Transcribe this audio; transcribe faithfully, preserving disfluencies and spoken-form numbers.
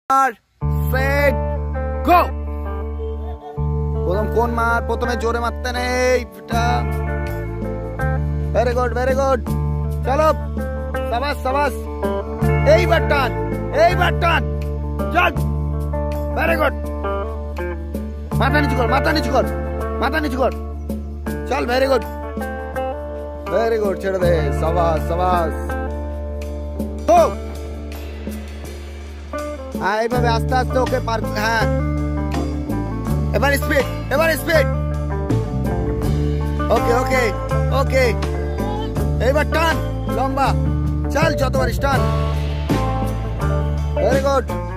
Set go. প্রথম কোন মার, প্রথমে জোরে মারতে নেই। ভেরি গুড ভেরি গুড, চলো সাবাস সাবাস। এইবার টান, এইবার টান, চল। ভেরি গুড, মাথা নিচু কর, মাথা নিচু কর, মাথা নিচু কর, চল। ভেরি গুড ভেরি গুড, ছেড়ে দে। সাবাস সাবাস। তো হ্যাঁ, এইভাবে আস্তে আস্তে ওকে পার। হ্যাঁ, এবার স্পিড, এবার স্পিড। ওকে ওকে ওকে, এবার টান লম্বা, চল যতবার টান। Very good.